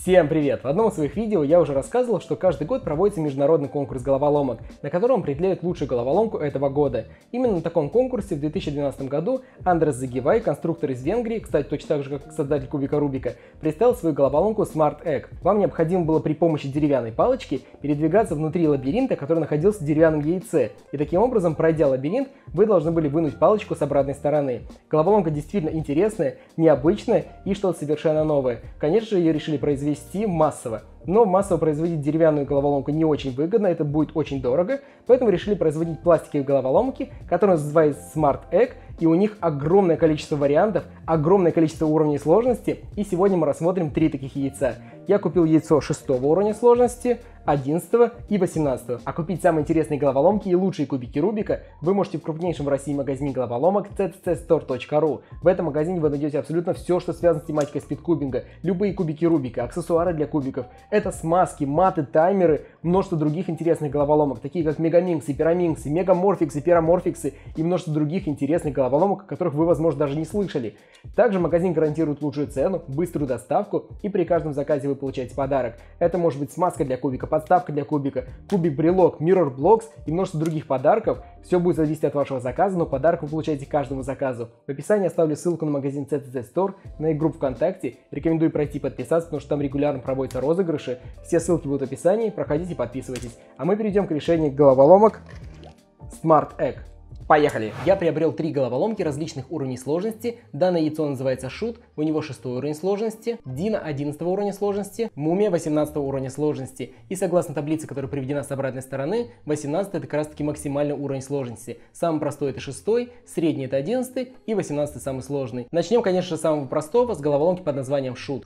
Всем привет! В одном из своих видео я уже рассказывал, что каждый год проводится международный конкурс головоломок, на котором определяют лучшую головоломку этого года. Именно на таком конкурсе в 2012 году Андрес Загивай, конструктор из Венгрии, кстати, точно так же, как создатель кубика Рубика, представил свою головоломку Smart Egg. Вам необходимо было при помощи деревянной палочки передвигаться внутри лабиринта, который находился в деревянном яйце. И таким образом, пройдя лабиринт, вы должны были вынуть палочку с обратной стороны. Головоломка действительно интересная, необычная и что-то совершенно новое. Конечно же, ее решили произвести массово. Но массово производить деревянную головоломку не очень выгодно, это будет очень дорого, поэтому решили производить пластиковые головоломки, которые называются Smart Egg, и у них огромное количество вариантов, огромное количество уровней сложности, и сегодня мы рассмотрим 3 таких яйца. Я купил яйцо 6 уровня сложности, 11 и 18. А купить самые интересные головоломки и лучшие кубики Рубика вы можете в крупнейшем в России магазине головоломок cccstore.ru. В этом магазине вы найдете абсолютно все, что связано с тематикой спидкубинга, любые кубики Рубика, аксессуары для кубиков. Это смазки, маты, таймеры, множество других интересных головоломок, такие как Мегаминксы, Пираминксы, Мегаморфиксы, Пираморфиксы и множество других интересных головоломок, о которых вы, возможно, даже не слышали. Также магазин гарантирует лучшую цену, быструю доставку, и при каждом заказе вы получаете подарок. Это может быть смазка для кубика, подставка для кубика, кубик-брелок, Mirror Blocks и множество других подарков. Все будет зависеть от вашего заказа, но подарок вы получаете каждому заказу. В описании оставлю ссылку на магазин CCC Store, на их группу ВКонтакте. Рекомендую пройти подписаться, потому что там регулярно проводятся розыгрыши. Все ссылки будут в описании, проходите, подписывайтесь. А мы перейдем к решению головоломок Smart Egg. Поехали! Я приобрел 3 головоломки различных уровней сложности. Данное яйцо называется Shoot, у него 6 уровень сложности, Дина 11 уровня сложности, Мумия 18 уровня сложности. И согласно таблице, которая приведена с обратной стороны, 18 это как раз таки максимальный уровень сложности. Самый простой это 6, средний это 11 и 18 самый сложный. Начнем, конечно же, с самого простого, с головоломки под названием Shoot.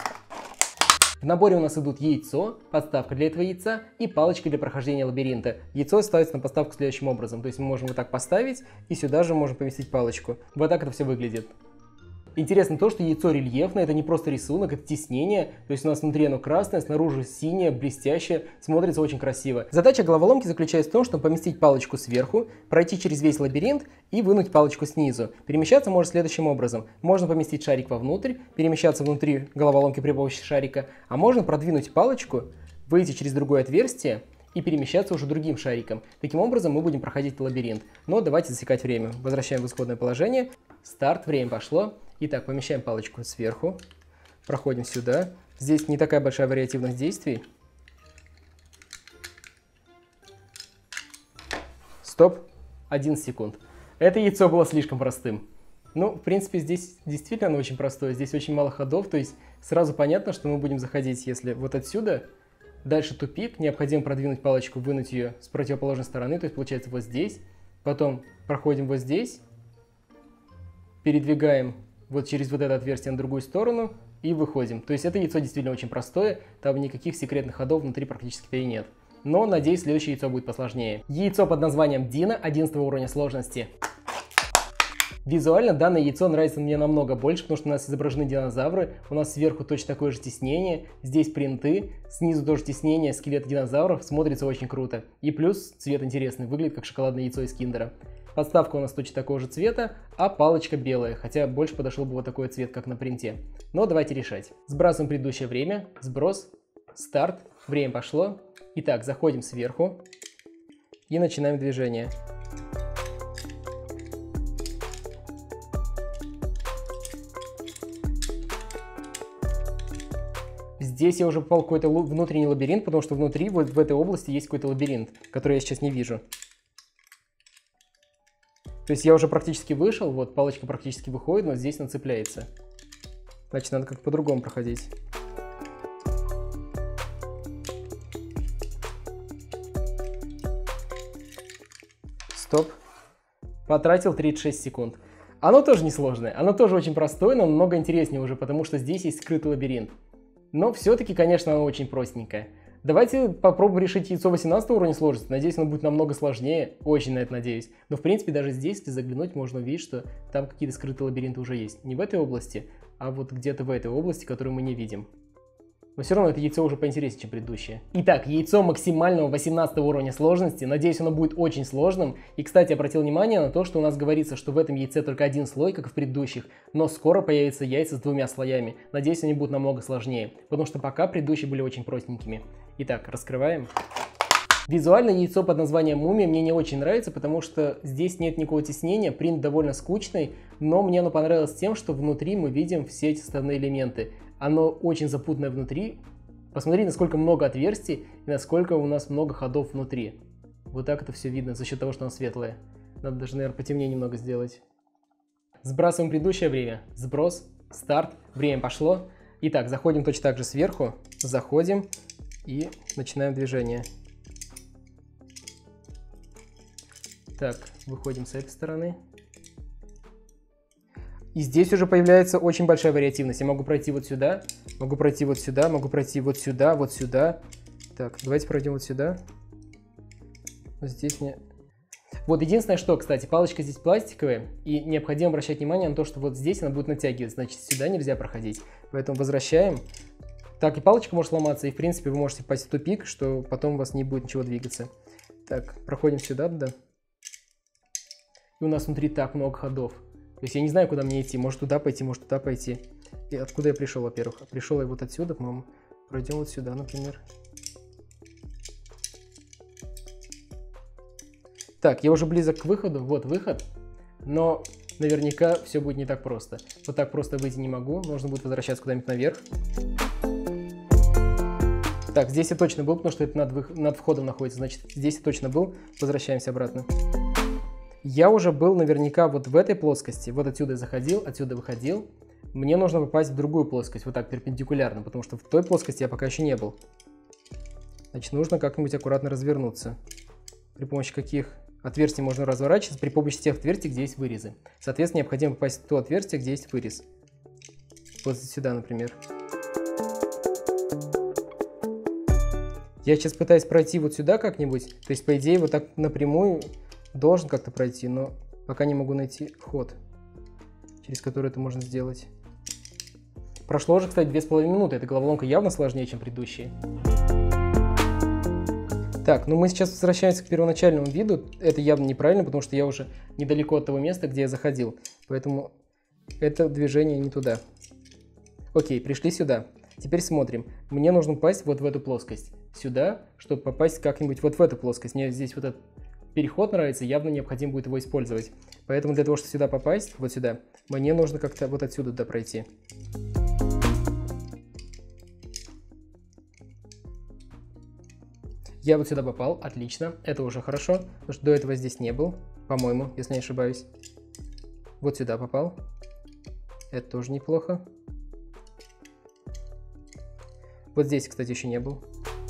В наборе у нас идут яйцо, подставка для этого яйца и палочка для прохождения лабиринта. Яйцо ставится на подставку следующим образом. То есть мы можем вот так поставить и сюда же можем поместить палочку. Вот так это все выглядит. Интересно то, что яйцо рельефное, это не просто рисунок, это тиснение. То есть у нас внутри оно красное, снаружи синее, блестящее, смотрится очень красиво. Задача головоломки заключается в том, чтобы поместить палочку сверху, пройти через весь лабиринт и вынуть палочку снизу. Перемещаться может следующим образом. Можно поместить шарик вовнутрь, перемещаться внутри головоломки при помощи шарика, а можно продвинуть палочку, выйти через другое отверстие и перемещаться уже другим шариком. Таким образом мы будем проходить лабиринт. Но давайте засекать время. Возвращаем в исходное положение. Старт, время пошло. Итак, помещаем палочку сверху, проходим сюда. Здесь не такая большая вариативность действий. Стоп, 11 секунд. Это яйцо было слишком простым. Ну, в принципе, здесь действительно оно очень простое. Здесь очень мало ходов, то есть сразу понятно, что мы будем заходить, если вот отсюда. Дальше тупик, необходимо продвинуть палочку, вынуть ее с противоположной стороны, то есть получается вот здесь. Потом проходим вот здесь, передвигаем вот через вот это отверстие на другую сторону и выходим. То есть это яйцо действительно очень простое, там никаких секретных ходов внутри практически-то и нет. Но, надеюсь, следующее яйцо будет посложнее. Яйцо под названием Дина 11 уровня сложности. Визуально данное яйцо нравится мне намного больше, потому что у нас изображены динозавры, у нас сверху точно такое же тиснение, здесь принты, снизу тоже тиснение, скелет динозавров, смотрится очень круто. И плюс цвет интересный, выглядит как шоколадное яйцо из Киндера. Подставка у нас точно такого же цвета, а палочка белая, хотя больше подошел бы вот такой цвет, как на принте. Но давайте решать. Сбрасываем предыдущее время, сброс, старт, время пошло. Итак, заходим сверху и начинаем движение. Здесь я уже попал в какой-то внутренний лабиринт, потому что внутри, вот в этой области, есть какой-то лабиринт, который я сейчас не вижу. То есть я уже практически вышел, вот палочка практически выходит, но здесь она цепляется. Значит, надо как-то по-другому проходить. Стоп. Потратил 36 секунд. Оно тоже несложное, оно тоже очень простое, но намного интереснее уже, потому что здесь есть скрытый лабиринт. Но все-таки, конечно, оно очень простенькое. Давайте попробуем решить яйцо 18 уровня сложности. Надеюсь, оно будет намного сложнее. Очень на это надеюсь. Но в принципе, даже здесь, если заглянуть, можно увидеть, что там какие-то скрытые лабиринты уже есть. Не в этой области, а вот где-то в этой области, которую мы не видим. Но все равно это яйцо уже поинтереснее, чем предыдущее. Итак, яйцо максимального 18 уровня сложности. Надеюсь, оно будет очень сложным. И, кстати, обратил внимание на то, что у нас говорится, что в этом яйце только один слой, как и в предыдущих. Но скоро появятся яйца с 2 слоями. Надеюсь, они будут намного сложнее. Потому что пока предыдущие были очень простенькими. Итак, раскрываем. Визуально яйцо под названием Мумия мне не очень нравится, потому что здесь нет никакого теснения, принт довольно скучный, но мне оно понравилось тем, что внутри мы видим все эти составные элементы. Оно очень запутанное внутри. Посмотри, насколько много отверстий и насколько у нас много ходов внутри. Вот так это все видно за счет того, что оно светлое. Надо даже, наверное, потемнее немного сделать. Сбрасываем предыдущее время. Сброс, старт, время пошло. Итак, заходим точно так же сверху, заходим и начинаем движение. Так, выходим с этой стороны. И здесь уже появляется очень большая вариативность. Я могу пройти вот сюда, могу пройти вот сюда, могу пройти вот сюда, вот сюда. Так, давайте пройдем вот сюда. Здесь мне... Вот единственное, что, кстати, палочка здесь пластиковая, и необходимо обращать внимание на то, что вот здесь она будет натягивать, значит, сюда нельзя проходить. Поэтому возвращаем. Так, и палочка может сломаться, и, в принципе, вы можете попасть в тупик, что потом у вас не будет ничего двигаться. Так, проходим сюда, да. И у нас внутри так много ходов. То есть я не знаю, куда мне идти. Может туда пойти, может туда пойти. И откуда я пришел, во-первых? Пришел я вот отсюда, по-моему. Пройдем вот сюда, например. Так, я уже близок к выходу. Вот выход. Но наверняка все будет не так просто. Вот так просто выйти не могу. Нужно будет возвращаться куда-нибудь наверх. Так, здесь я точно был, потому что это над входом находится. Значит, здесь я точно был. Возвращаемся обратно. Я уже был наверняка вот в этой плоскости. Вот отсюда я заходил, отсюда выходил. Мне нужно попасть в другую плоскость, вот так перпендикулярно, потому что в той плоскости я пока еще не был. Значит, нужно как-нибудь аккуратно развернуться. При помощи каких отверстий можно разворачиваться? При помощи тех отверстий, где есть вырезы. Соответственно, необходимо попасть в то отверстие, где есть вырез. Вот сюда, например. Я сейчас пытаюсь пройти вот сюда как-нибудь. То есть, по идее, вот так напрямую должен как-то пройти, но пока не могу найти ход, через который это можно сделать. Прошло уже, кстати, 2,5 минуты. Эта головоломка явно сложнее, чем предыдущие. Так, ну мы сейчас возвращаемся к первоначальному виду. Это явно неправильно, потому что я уже недалеко от того места, где я заходил. Поэтому это движение не туда. Окей, пришли сюда. Теперь смотрим. Мне нужно попасть вот в эту плоскость. Сюда, чтобы попасть как-нибудь вот в эту плоскость. Мне здесь вот этот переход нравится, явно необходимо будет его использовать. Поэтому для того, чтобы сюда попасть, вот сюда, мне нужно как-то вот отсюда туда пройти. Я вот сюда попал, отлично, это уже хорошо, потому что до этого здесь не был, по-моему, если не ошибаюсь. Вот сюда попал, это тоже неплохо. Вот здесь, кстати, еще не был.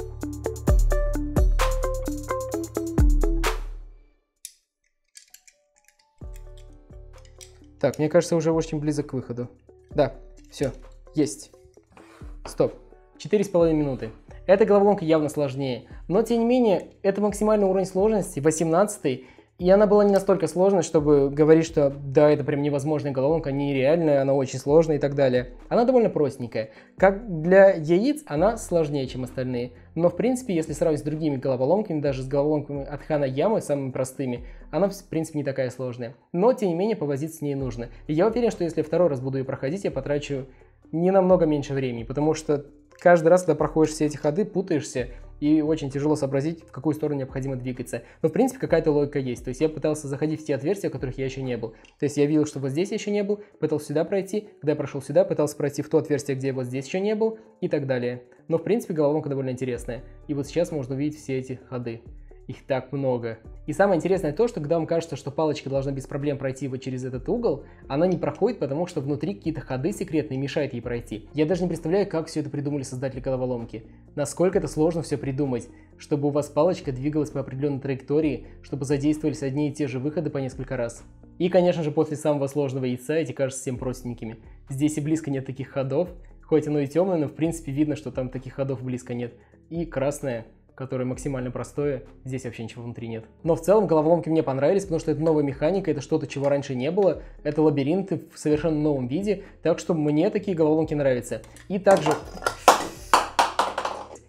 Так, мне кажется, уже очень близок к выходу. Да, все, есть. Стоп. 4,5 минуты. Эта головоломка явно сложнее. Но, тем не менее, это максимальный уровень сложности, 18-й. И она была не настолько сложной, чтобы говорить, что да, это прям невозможная головоломка, нереальная, она очень сложная и так далее. Она довольно простенькая. Как для яиц, она сложнее, чем остальные. Но, в принципе, если сравнить с другими головоломками, даже с головоломками от Хана-Ямы, самыми простыми, она, в принципе, не такая сложная. Но, тем не менее, повозиться с ней нужно. И я уверен, что если второй раз буду ее проходить, я потрачу не намного меньше времени, потому что каждый раз, когда проходишь все эти ходы, путаешься, и очень тяжело сообразить, в какую сторону необходимо двигаться. Но, в принципе, какая-то логика есть. То есть я пытался заходить в те отверстия, в которых я еще не был. То есть я видел, что вот здесь я еще не был, пытался сюда пройти, когда я прошел сюда, пытался пройти в то отверстие, где я вот здесь еще не был, и так далее. Но, в принципе, головоломка довольно интересная. И вот сейчас можно увидеть все эти ходы. Их так много. И самое интересное то, что когда вам кажется, что палочка должна без проблем пройти вот через этот угол, она не проходит, потому что внутри какие-то ходы секретные мешают ей пройти. Я даже не представляю, как все это придумали создатели головоломки. Насколько это сложно все придумать, чтобы у вас палочка двигалась по определенной траектории, чтобы задействовались одни и те же выходы по несколько раз. И, конечно же, после самого сложного яйца эти кажутся всем простенькими. Здесь и близко нет таких ходов, хоть оно и темное, но в принципе видно, что там таких ходов близко нет. И красное, которое максимально простое, здесь вообще ничего внутри нет. Но в целом головоломки мне понравились, потому что это новая механика, это что-то, чего раньше не было, это лабиринты в совершенно новом виде, так что мне такие головоломки нравятся. И также...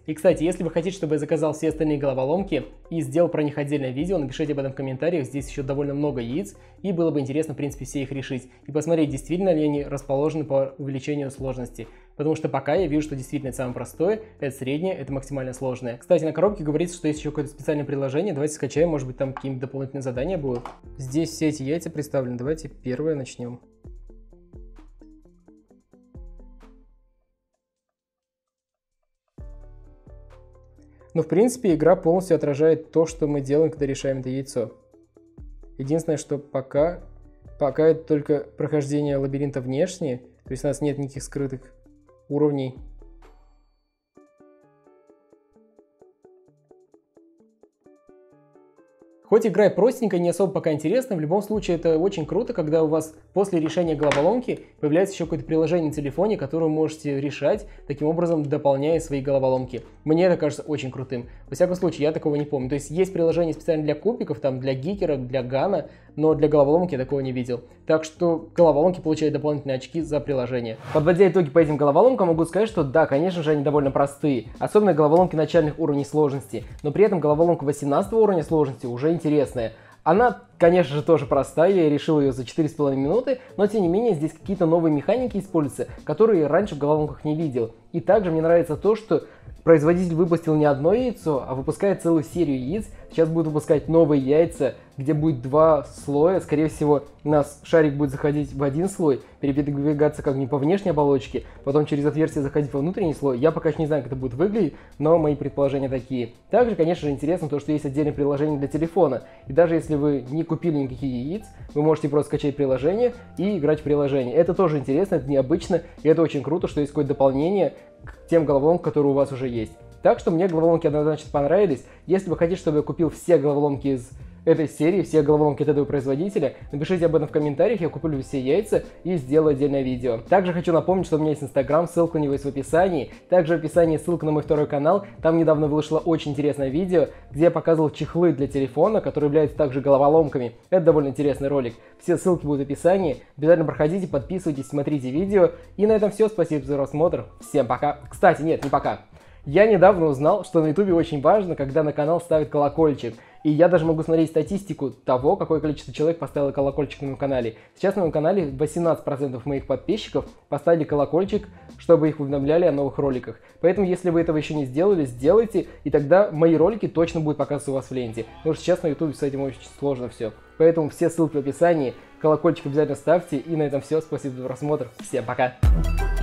И, кстати, если вы хотите, чтобы я заказал все остальные головоломки и сделал про них отдельное видео, напишите об этом в комментариях, здесь еще довольно много яиц, и было бы интересно, в принципе, все их решить. И посмотреть, действительно ли они расположены по увеличению сложности. Потому что пока я вижу, что действительно это самое простое, это среднее, это максимально сложное. Кстати, на коробке говорится, что есть еще какое-то специальное приложение, давайте скачаем, может быть там какие-нибудь дополнительные задания будут. Здесь все эти яйца представлены, давайте первое начнем. Но, в принципе, игра полностью отражает то, что мы делаем, когда решаем это яйцо. Единственное, что пока это только прохождение лабиринта внешне, то есть у нас нет никаких скрытых уровней. Хоть игра и простенькая, не особо пока интересна, в любом случае это очень круто, когда у вас после решения головоломки появляется еще какое-то приложение на телефоне, которое вы можете решать, таким образом дополняя свои головоломки. Мне это кажется очень крутым. Во всяком случае, я такого не помню. То есть есть приложение специально для кубиков, там для Гикера, для Гана, но для головоломки я такого не видел. Так что головоломки получают дополнительные очки за приложение. Подводя итоги по этим головоломкам, могу сказать, что да, конечно же, они довольно простые. Особенно головоломки начальных уровней сложности. Но при этом головоломка 18 уровня сложности уже интересная. Она, конечно же, тоже простая, я решил ее за 4,5 минуты, но тем не менее здесь какие-то новые механики используются, которые раньше в головоломках не видел. И также мне нравится то, что производитель выпустил не одно яйцо, а выпускает целую серию яиц. Сейчас будут выпускать новые яйца, где будет 2 слоя. Скорее всего, у нас шарик будет заходить в один слой, передвигаться как не по внешней оболочке, потом через отверстие заходить во внутренний слой. Я пока еще не знаю, как это будет выглядеть, но мои предположения такие. Также, конечно же, интересно то, что есть отдельное приложение для телефона. И даже если вы не купили никаких яиц, вы можете просто скачать приложение и играть в приложение. Это тоже интересно, это необычно, и это очень круто, что есть какое-то дополнение к тем головоломкам, которые у вас уже есть. Так что мне головоломки однозначно понравились. Если вы хотите, чтобы я купил все головоломки из этой серии, все головоломки от этого производителя, напишите об этом в комментариях, я куплю все яйца и сделаю отдельное видео. Также хочу напомнить, что у меня есть Инстаграм, ссылка на него есть в описании. Также в описании ссылка на мой второй канал, там недавно вышло очень интересное видео, где я показывал чехлы для телефона, которые являются также головоломками. Это довольно интересный ролик. Все ссылки будут в описании, обязательно проходите, подписывайтесь, смотрите видео. И на этом все, спасибо за просмотр, всем пока. Кстати, нет, не пока. Я недавно узнал, что на ютубе очень важно, когда на канал ставят колокольчик. И я даже могу смотреть статистику того, какое количество человек поставило колокольчик на моем канале. Сейчас на моем канале 18% моих подписчиков поставили колокольчик, чтобы их уведомляли о новых роликах. Поэтому, если вы этого еще не сделали, сделайте, и тогда мои ролики точно будут показываться у вас в ленте. Потому что сейчас на ютубе с этим очень сложно все. Поэтому все ссылки в описании, колокольчик обязательно ставьте. И на этом все. Спасибо за просмотр. Всем пока!